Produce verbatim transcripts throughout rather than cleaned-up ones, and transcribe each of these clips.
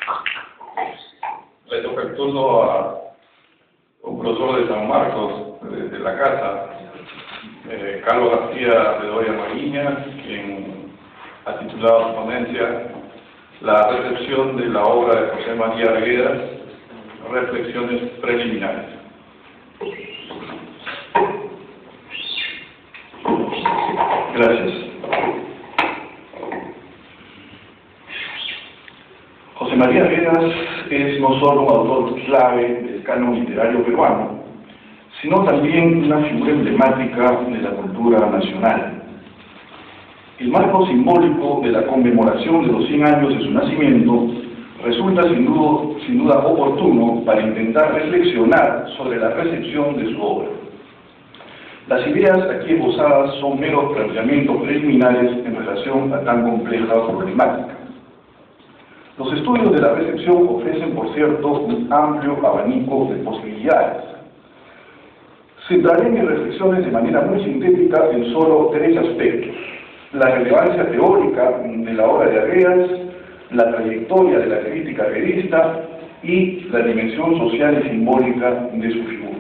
Le toca el turno a un profesor de San Marcos, de, de la casa, eh, Carlos García Bedoya Mariña, quien ha titulado su ponencia La recepción de la obra de José María Arguedas, Reflexiones preliminares. Gracias. José María Arguedas es no solo un autor clave del canon literario peruano, sino también una figura emblemática de la cultura nacional. El marco simbólico de la conmemoración de los cien años de su nacimiento resulta sin duda, sin duda oportuno para intentar reflexionar sobre la recepción de su obra. Las ideas aquí esbozadas son meros planteamientos preliminares en relación a tan compleja problemática. Los estudios de la recepción ofrecen, por cierto, un amplio abanico de posibilidades. Centraré mis reflexiones de manera muy sintética en solo tres aspectos: la relevancia teórica de la obra de Arguedas, la trayectoria de la crítica arguedista y la dimensión social y simbólica de su figura.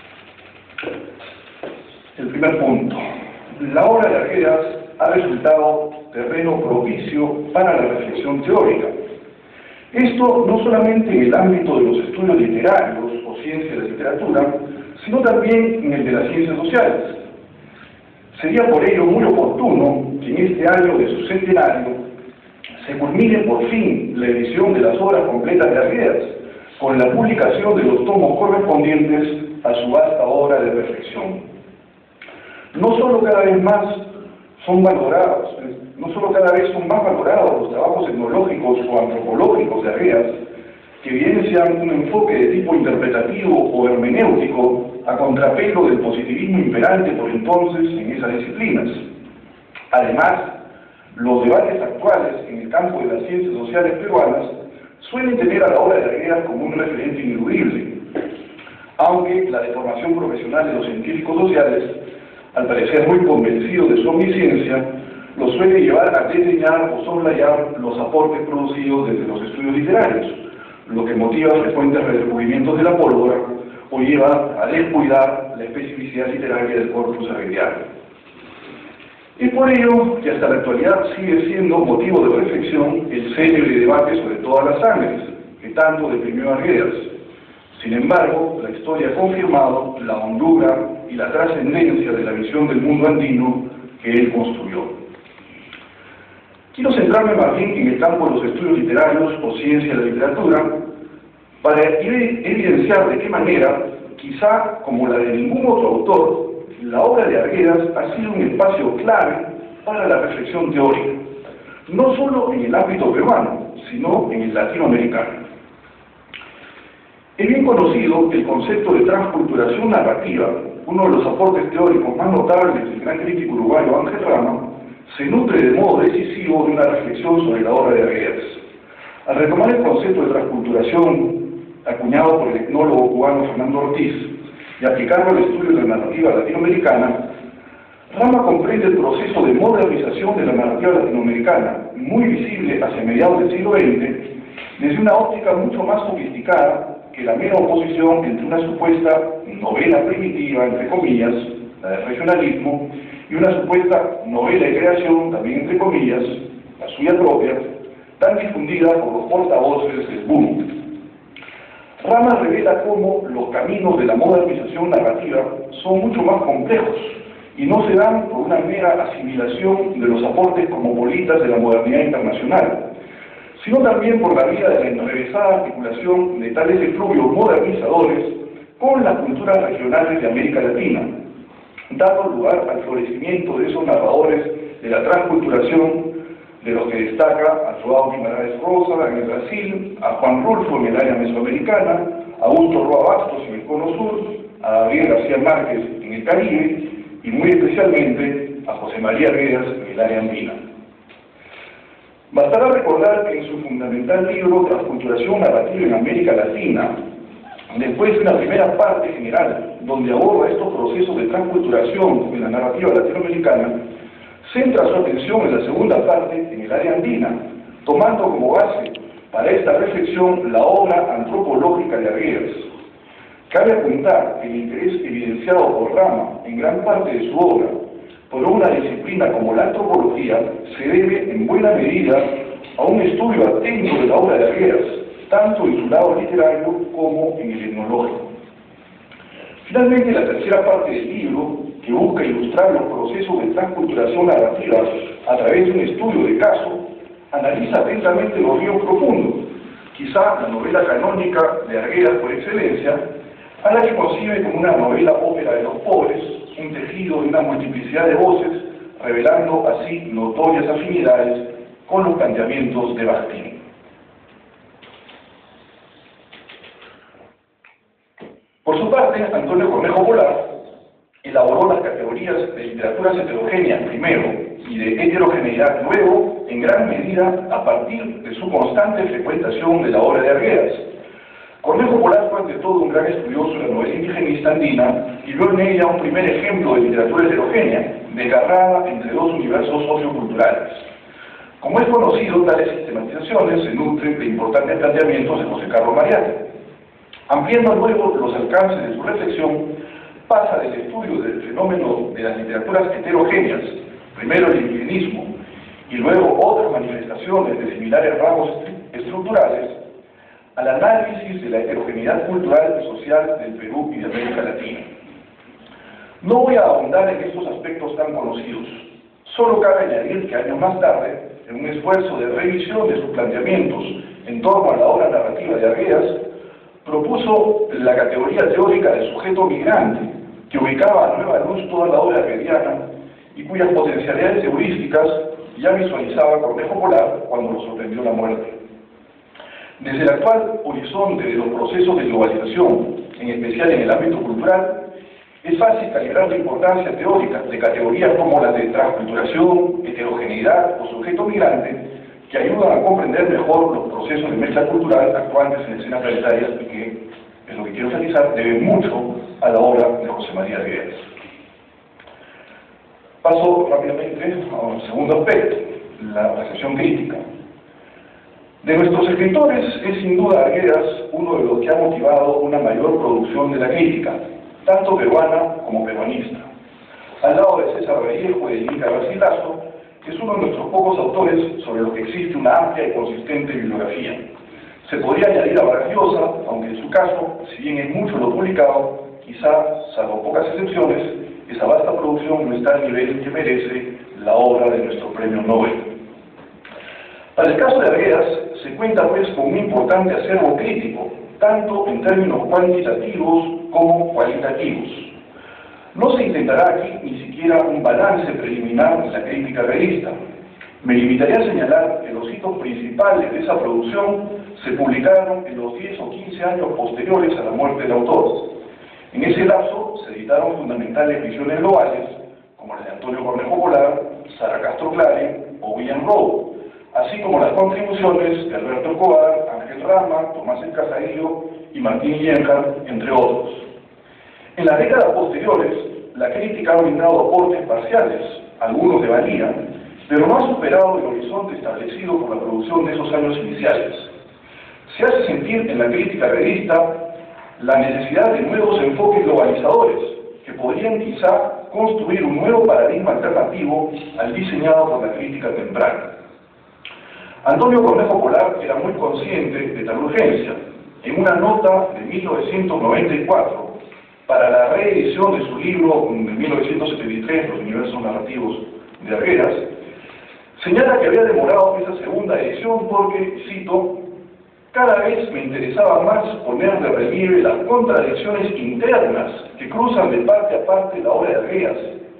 El primer punto. La obra de Arguedas ha resultado terreno propicio para la reflexión teórica. Esto no solamente en el ámbito de los estudios literarios o ciencia de la literatura, sino también en el de las ciencias sociales. Sería por ello muy oportuno que en este año de su centenario se culmine por fin la edición de las obras completas de Arguedas, con la publicación de los tomos correspondientes a su vasta obra de reflexión. No solo cada vez más son valorados, no solo cada vez son más valorados los trabajos etnológicos o antropológicos de Arguedas, que evidencian un enfoque de tipo interpretativo o hermenéutico a contrapelo del positivismo imperante por entonces en esas disciplinas. Además, los debates actuales en el campo de las ciencias sociales peruanas suelen tener a la obra de Arguedas como un referente ineludible, aunque la deformación profesional de los científicos sociales, al parecer muy convencido de su omnisciencia, lo suele llevar a desdeñar o soslayar los aportes producidos desde los estudios literarios, lo que motiva frecuentes redescubrimientos de la pólvora o lleva a descuidar la especificidad literaria del corpus arguediano. Es por ello que hasta la actualidad sigue siendo motivo de reflexión el célebre debate sobre todas las sangres, que tanto deprimió a Arguedas. Sin embargo, la historia ha confirmado la hondura y la trascendencia de la visión del mundo andino que él construyó. Quiero centrarme más bien en el campo de los estudios literarios o ciencia de la literatura para evidenciar de qué manera, quizá como la de ningún otro autor, la obra de Arguedas ha sido un espacio clave para la reflexión teórica, no solo en el ámbito peruano, sino en el latinoamericano. Es bien conocido que el concepto de transculturación narrativa, uno de los aportes teóricos más notables del gran crítico uruguayo Ángel Rama, se nutre de modo decisivo de una reflexión sobre la obra de Arguedas. Al retomar el concepto de transculturación acuñado por el etnólogo cubano Fernando Ortiz y aplicarlo al estudio de la narrativa latinoamericana, Rama comprende el proceso de modernización de la narrativa latinoamericana, muy visible hacia mediados del siglo veinte, desde una óptica mucho más sofisticada que la mera oposición entre una supuesta novela primitiva, entre comillas, la del regionalismo, y una supuesta novela de creación, también entre comillas, la suya propia, tan difundida por los portavoces del boom. Rama revela cómo los caminos de la modernización narrativa son mucho más complejos y no se dan por una mera asimilación de los aportes cosmopolitas de la modernidad internacional, sino también por la vía de la enrevesada articulación de tales efluvios modernizadores con las culturas regionales de América Latina, dando lugar al florecimiento de esos narradores de la transculturación, de los que destaca a João Guimarães Rosa en el Brasil, a Juan Rulfo en el área mesoamericana, a Augusto Roa Bastos en el Cono Sur, a Gabriel García Márquez en el Caribe y muy especialmente a José María Arguedas en el área andina. Bastará recordar que en su fundamental libro Transculturación narrativa en América Latina, después de una primera parte general donde aborda estos procesos de transculturación en la narrativa latinoamericana, centra su atención en la segunda parte en el área andina, tomando como base para esta reflexión la obra antropológica de Arguedas. Cabe apuntar que el interés evidenciado por Rama en gran parte de su obra por una disciplina como la antropología se debe en buena medida a un estudio atento de la obra de Arguedas, tanto en su lado literario como en el etnológico. Finalmente, la tercera parte del libro, que busca ilustrar los procesos de transculturación narrativa a través de un estudio de caso, analiza atentamente los ríos profundos, quizá la novela canónica de Arguedas por excelencia, a la que concibe como una novela ópera de los pobres, un tejido de una multiplicidad de voces, revelando así notorias afinidades con los planteamientos de Bakhtin. Por su parte, Antonio Cornejo Polar elaboró las categorías de literaturas heterogéneas primero y de heterogeneidad luego, en gran medida a partir de su constante frecuentación de la obra de Arguedas. Cornejo Polar fue ante todo un gran estudioso de la novela indigenista andina y vio en ella un primer ejemplo de literatura heterogénea, desgarrada entre dos universos socioculturales. Como es conocido, tales sistematizaciones se nutren de importantes planteamientos de José Carlos Mariátegui. Ampliando luego los alcances de su reflexión, pasa del estudio del fenómeno de las literaturas heterogéneas, primero el indigenismo y luego otras manifestaciones de similares rasgos estructurales, al análisis de la heterogeneidad cultural y social del Perú y de América Latina. No voy a ahondar en estos aspectos tan conocidos, solo cabe añadir que años más tarde, en un esfuerzo de revisión de sus planteamientos en torno a la obra narrativa de Arguedas, propuso la categoría teórica de sujeto migrante, que ubicaba a nueva luz toda la obra arguediana y cuyas potencialidades heurísticas ya visualizaba Cornejo Polar cuando lo sorprendió la muerte. Desde el actual horizonte de los procesos de globalización, en especial en el ámbito cultural, es fácil calibrar la importancia teórica de categorías como las de transculturación, heterogeneidad o sujeto migrante, que ayudan a comprender mejor los procesos de mezcla cultural actuantes en escenas planetarias y que, es lo que quiero enfatizar, deben mucho a la obra de José María Arguedas. Paso rápidamente a un segundo aspecto, la apreciación crítica. De nuestros escritores es sin duda Arguedas uno de los que ha motivado una mayor producción de la crítica, tanto peruana como peruanista. Al lado de César Vallejo y de Inca Garcilaso, es uno de nuestros pocos autores sobre los que existe una amplia y consistente bibliografía. Se podría añadir a Vargas Llosa, aunque en su caso, si bien es mucho lo publicado, quizá, salvo pocas excepciones, esa vasta producción no está al nivel que merece la obra de nuestro premio Nobel. Para el caso de Arguedas, se cuenta pues con un importante acervo crítico, tanto en términos cuantitativos como cualitativos. No se intentará aquí ni siquiera un balance preliminar de la crítica realista. Me limitaré a señalar que los hitos principales de esa producción se publicaron en los diez o quince años posteriores a la muerte del autor. En ese lapso se editaron fundamentales visiones globales, como la de Antonio Cornejo Polar, Sara Castro Clare o William Rowe, así como las contribuciones de Alberto Escobar, Ángel Rama, Tomás El Casadillo y Martín Lienhard, entre otros. En las décadas posteriores, la crítica ha brindado aportes parciales, algunos de valía, pero no ha superado el horizonte establecido por la producción de esos años iniciales. Se hace sentir en la crítica realista la necesidad de nuevos enfoques globalizadores, que podrían quizá construir un nuevo paradigma alternativo al diseñado por la crítica temprana. Antonio Cornejo Polar era muy consciente de tal urgencia. En una nota de mil novecientos noventa y cuatro, para la reedición de su libro de mil novecientos setenta y tres, Los universos narrativos de Arguedas, señala que había demorado esa segunda edición porque, cito, cada vez me interesaba más poner de relieve las contradicciones internas que cruzan de parte a parte la obra de Arguedas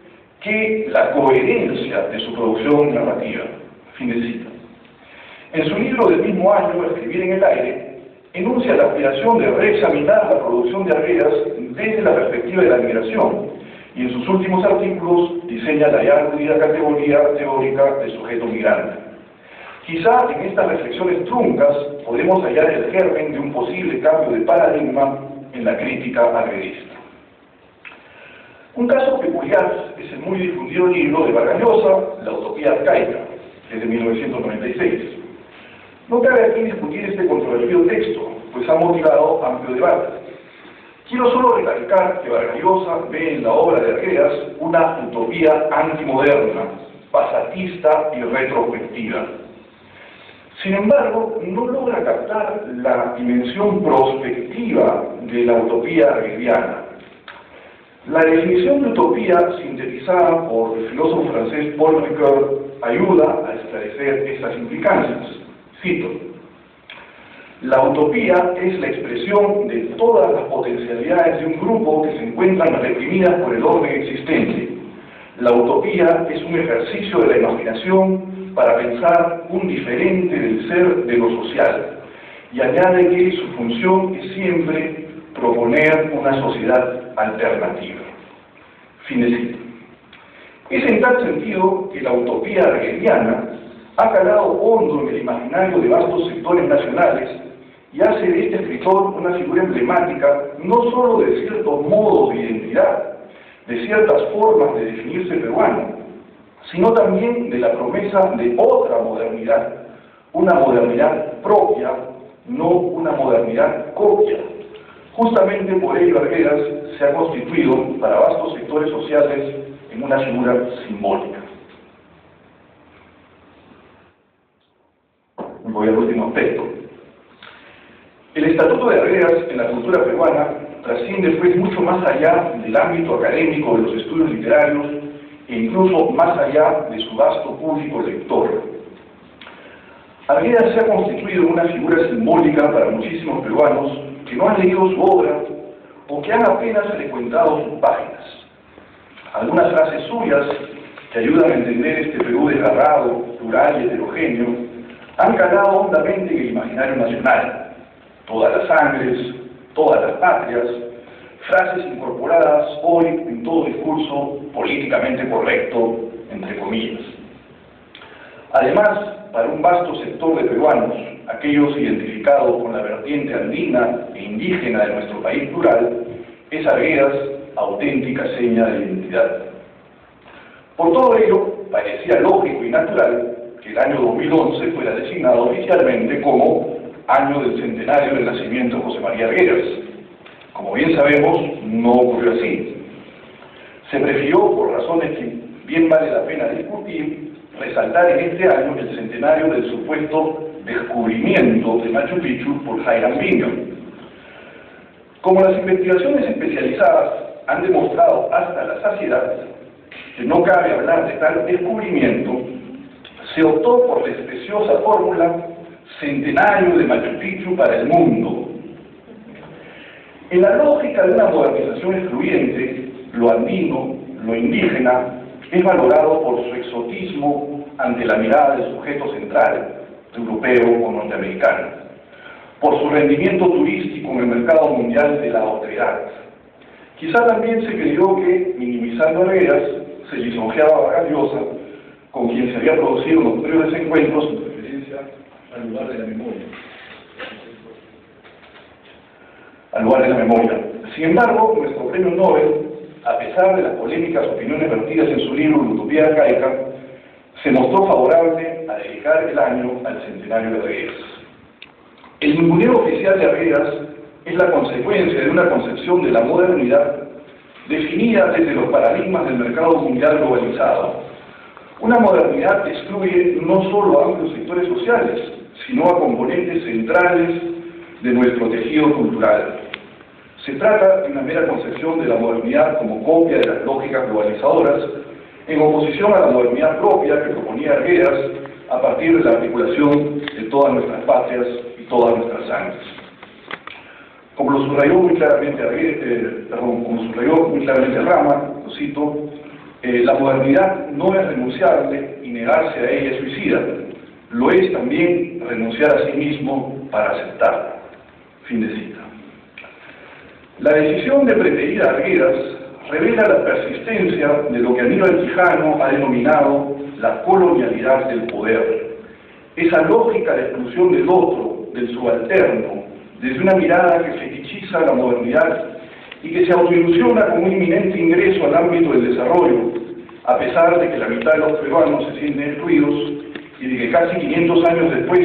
que la coherencia de su producción narrativa. Fin de cita. En su libro del mismo año, Escribir en el aire, enuncia la aspiración de reexaminar la producción de Arguedas desde la perspectiva de la migración, y en sus últimos artículos diseña la ya aludida categoría teórica de sujeto migrante. Quizá en estas reflexiones truncas podemos hallar el germen de un posible cambio de paradigma en la crítica arguedista. Un caso peculiar es el muy difundido libro de Vargas Llosa, La utopía arcaica, desde mil novecientos noventa y seis. No cabe aquí discutir este controvertido texto, pues ha motivado amplio debate. Quiero solo recalcar que Vargas Llosa ve en la obra de Arguedas una utopía antimoderna, pasatista y retrospectiva. Sin embargo, no logra captar la dimensión prospectiva de la utopía arguediana. La definición de utopía, sintetizada por el filósofo francés Paul Ricoeur, ayuda a esclarecer estas implicancias. Cito: la utopía es la expresión de todas las potencialidades de un grupo que se encuentran reprimidas por el orden existente. La utopía es un ejercicio de la imaginación para pensar un diferente del ser de lo social, y añade que su función es siempre proponer una sociedad alternativa. Fin de cita. Es en tal sentido que la utopía arguediana ha calado hondo en el imaginario de vastos sectores nacionales y hace de este escritor una figura emblemática no solo de ciertos modos de identidad, de ciertas formas de definirse peruano, sino también de la promesa de otra modernidad, una modernidad propia, no una modernidad copia. Justamente por ello Arguedas se ha constituido para vastos sectores sociales en una figura simbólica. Voy al último aspecto. El estatuto de Arguedas en la cultura peruana trasciende pues mucho más allá del ámbito académico de los estudios literarios e incluso más allá de su vasto público lector. Arguedas se ha constituido en una figura simbólica para muchísimos peruanos que no han leído su obra o que han apenas frecuentado sus páginas. Algunas frases suyas que ayudan a entender este Perú desgarrado, plural y heterogéneo han calado hondamente en el imaginario nacional. Todas las sangres, todas las patrias, frases incorporadas hoy en todo discurso políticamente correcto, entre comillas. Además, para un vasto sector de peruanos, aquellos identificados con la vertiente andina e indígena de nuestro país plural, es Arguedas auténtica seña de identidad. Por todo ello, parecía lógico y natural que el año dos mil once fuera designado oficialmente como año del centenario del nacimiento de José María Arguedas. Como bien sabemos, no ocurrió así. Se prefirió, por razones que bien vale la pena discutir, resaltar en este año el centenario del supuesto descubrimiento de Machu Picchu por Hiram Bingham. Como las investigaciones especializadas han demostrado hasta la saciedad que no cabe hablar de tal descubrimiento, se optó por la especiosa fórmula centenario de Machu Picchu para el mundo. En la lógica de una modernización excluyente, lo andino, lo indígena, es valorado por su exotismo ante la mirada del sujeto central, europeo o norteamericano, por su rendimiento turístico en el mercado mundial de la otredad. Quizá también se creyó que, minimizando a Arguedas, se lisonjeaba a Vargas Llosa, con quien se había producido unos breves encuentros en referencia al lugar de la memoria. Al lugar de la memoria. Sin embargo, nuestro premio Nobel, a pesar de las polémicas opiniones vertidas en su libro La utopía arcaica, se mostró favorable a dedicar el año al centenario de Arguedas. El ninguneo oficial de Arguedas es la consecuencia de una concepción de la modernidad definida desde los paradigmas del mercado mundial globalizado. Una modernidad que excluye no solo a amplios sectores sociales, sino a componentes centrales de nuestro tejido cultural. Se trata de una mera concepción de la modernidad como copia de las lógicas globalizadoras, en oposición a la modernidad propia que proponía Arguedas a partir de la articulación de todas nuestras patrias y todas nuestras sangres. Como lo subrayó muy claramente, eh, perdón, como subrayó muy claramente Rama, lo cito, eh, la modernidad no es renunciable y negarse a ella es suicida. Lo es también renunciar a sí mismo para aceptarla. Fin de cita. La decisión de preferir a Arguedas revela la persistencia de lo que Aníbal Quijano ha denominado la colonialidad del poder. Esa lógica de exclusión del otro, del subalterno, desde una mirada que fetichiza la modernidad y que se autoilusiona como un inminente ingreso al ámbito del desarrollo, a pesar de que la mitad de los peruanos se sienten excluidos y de que casi quinientos años después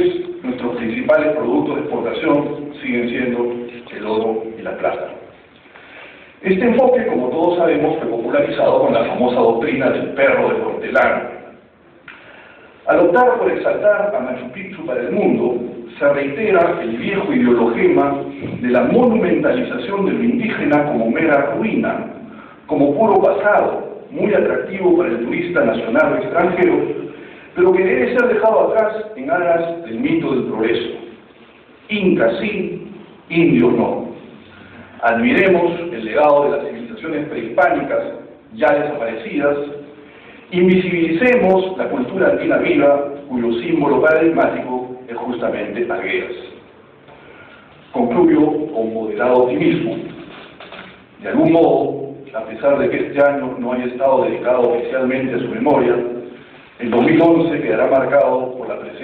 nuestros principales productos de exportación siguen siendo el oro y la plata. Este enfoque, como todos sabemos, fue popularizado con la famosa doctrina del perro del hortelano. Al optar por exaltar a Machu Picchu para el mundo, se reitera el viejo ideologema de la monumentalización de lo indígena como mera ruina, como puro pasado, muy atractivo para el turista nacional o extranjero, pero que debe ser dejado atrás en aras del mito del progreso. Incas sí, indios no. Admiremos el legado de las civilizaciones prehispánicas ya desaparecidas, invisibilicemos la cultura andina viva, cuyo símbolo paradigmático es justamente Arguedas. Concluyo con moderado optimismo. De algún modo, a pesar de que este año no haya estado dedicado oficialmente a su memoria, el dos mil once quedará marcado por la presencia